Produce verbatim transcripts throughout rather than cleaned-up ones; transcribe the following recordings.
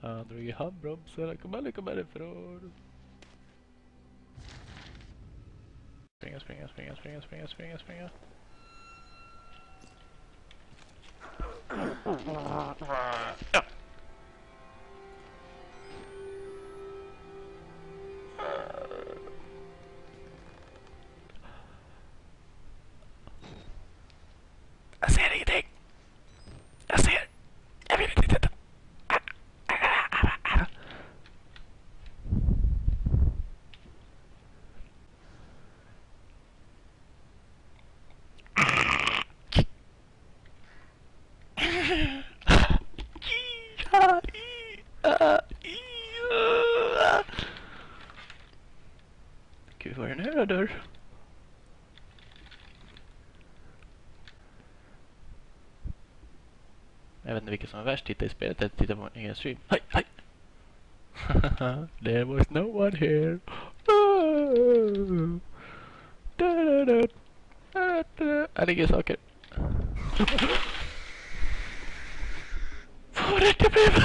Han drog i handbromsen, han kom aldrig komma härifrån. Springa, springa, springa, springa, springa, springa, springa. Ja. Jag ser ingenting. Jag ser. Jag vill inte titta. Gud, vad är det nu då, dörr? Jag vet inte vilka som är värst. Titta i spelet eller titta på min egen stream. Hej, hej! There was no one here. Jag ligger saker. Vad rätt jag blev!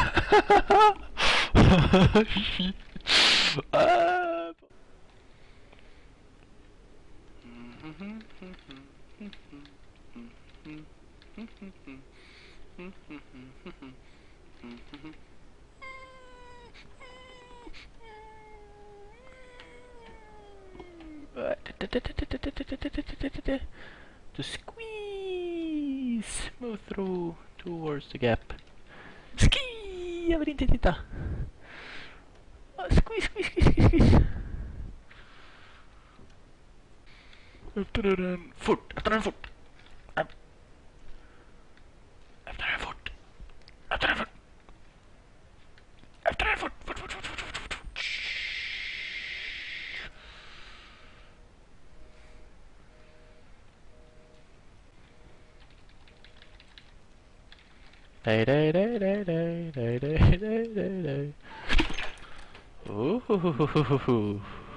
To squeeze, move through towards the gap. Ski! Jag vill inte titta. Squeeze, squeeze, squeeze, squeeze. Efter den fort, efter den fort. Efter den fort. Efter den fort. Efter den fort, fort, fort, fort, fort, fort, fort. Day, day, day, day, day, day, day, day, day, day. Ooh.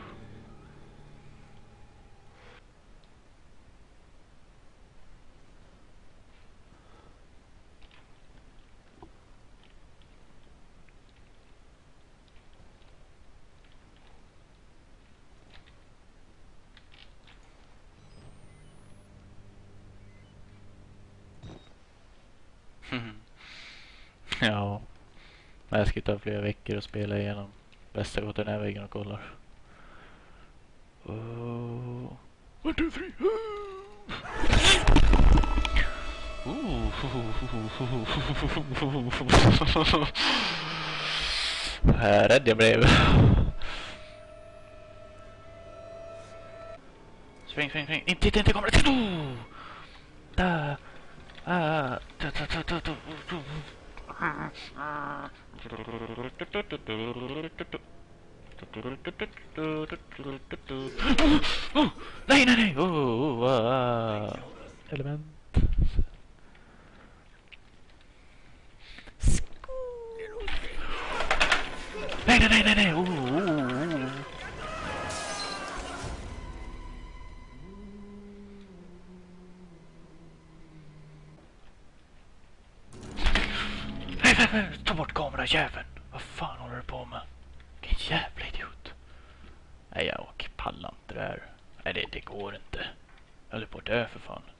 Ja, jag ska ta flera veckor och spela igenom. Bästa går den här väggen och kollar. Oh. One, two, three. Här rädd jag blev. Spring, spring, spring. Inte, inte, inte kommer det. Oh! Där. Ah, ta, ta, ta, ta, ta. Oh, nej, nej, nej. Oh, oh, ah. Element. Nej, nej, nej, nej, nej. Oh, oh, oh. Ta bort kamerajäveln. Vad fan håller du på med? Vilken jävla idiot. Nej, jag pallar inte det här. Nej, det, det går inte. Jag håller på att dö för fan.